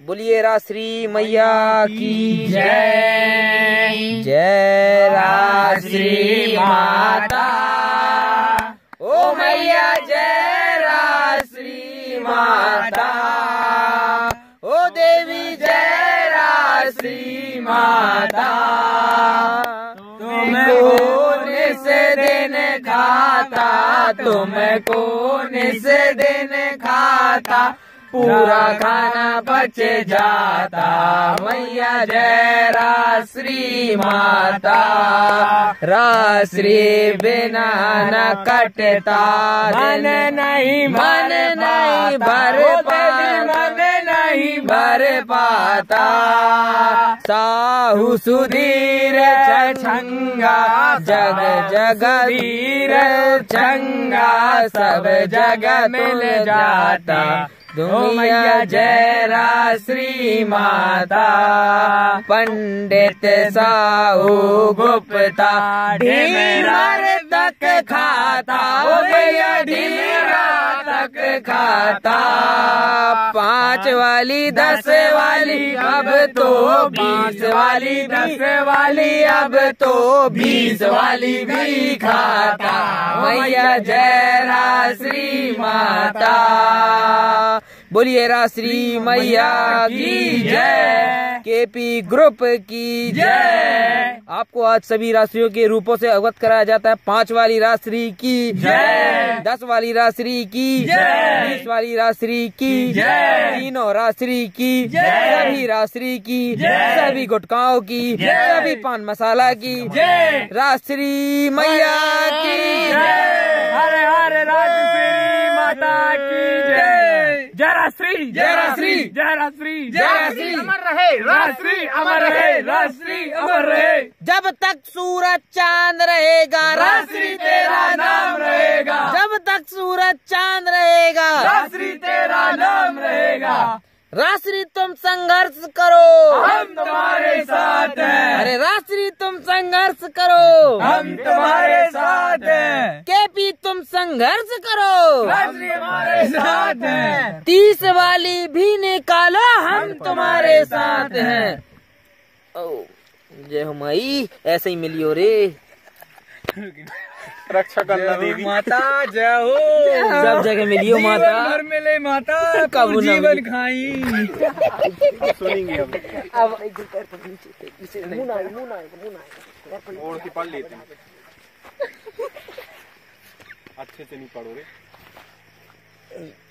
बोलिए राश्री मैया की जय। जय राश्री माता। ओ मैया जय राश्री माता। ओ देवी जय राश्री माता। तुमको निस दिन खाता, तुमको निस दिन खाता, पूरा खाना बच जाता। मैया जय राश्री माता। राश्री बिना न कटता मन नहीं भर भर पाता। साहू सुधीर छंगा जग जगदीर छंगा, सब जगह मिल जाता। मैया जय राश्री माता। पंडित साहू गुप्ता ढीमर तक खाता, मैया ढीमर तक खाता। 5 वाली 10 वाली अब तो 20 वाली 10 वाली अब तो 20 वाली भी खाता। मैया जय राश्री माता। बोलिए राश्री मैया की जय। केपी ग्रुप की जय। आपको आज सभी राशियों के रूपों से अवगत कराया जाता है। 5 वाली राश्री की जय, 10 वाली राश्री की जय, 20 वाली राश्री की जय, तीनों राश्री की जय, सभी राश्री की जय, सभी गुटखाओं की जय, सभी पान मसाला की जय। राश्री मैया की जय। हरे हरे राश्री माता की जय। जय राश्री जय राश्री जय राश्री जय राश्री अमर रहे राश्री अमर रहे राश्री अमर रहे। जब तक सूरज चांद रहेगा राश्री तेरा नाम रहेगा। जब तक सूरज चांद रहेगा राश्री तेरा नाम रहेगा। राश्री तुम संघर्ष करो, हम तुम्हारे साथ हैं। अरे राश्री तुम संघर्ष करो, हम तुम्हारे साथ हैं। केपी तुम संघर्ष करो, राश्री हमारे साथ हैं। 30 वाली भी निकालो, हम तुम्हारे साथ हैं। ओ जय हो माई, ऐसे ही मिलियो रे। रक्षा करना देवी माता जय हो। सब जगह मिलियो माता, भर मिले माता, कब जीवन खाई। सुनेंगे अब और की पढ़ लेते हैं। अच्छे से नहीं पढ़ो रे।